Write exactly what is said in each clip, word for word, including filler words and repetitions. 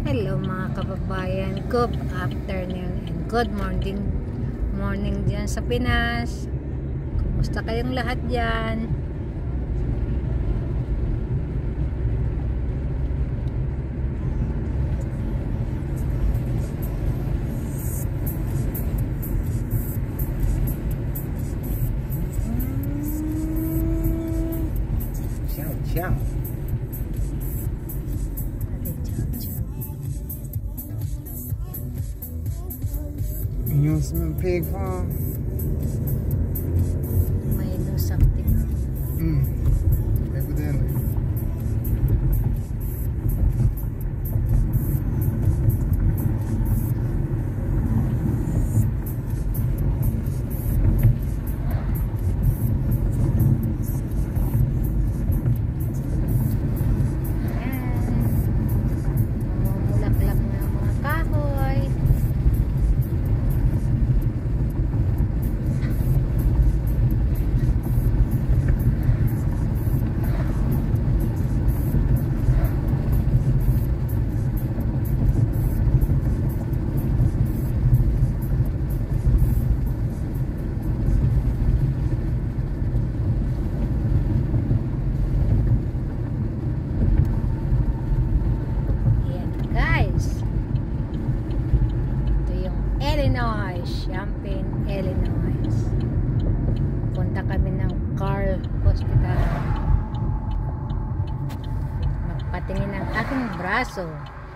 Hello mga kababayan, good afternoon and good morning morning dyan sa Pinas. Kumusta kayong lahat dyan? Ciao, ciao. Amusement pig farm. May do something. Mm. Evidently. Mamulaklak na ang mga kahoy. Illinois, Champaign, Illinois. Punta kami ng Carle Hospital. Magpatingin ng aking braso.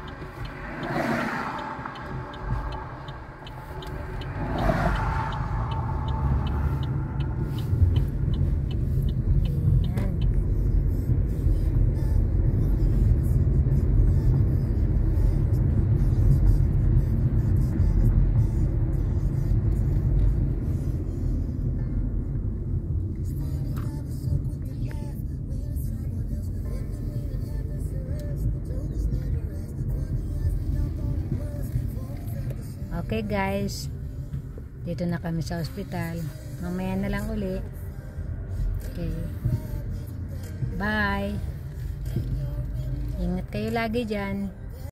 Okay guys, dito na kami sa ospital. Mamaya na lang uli. Okay, bye. Ingat kayo lagi dyan.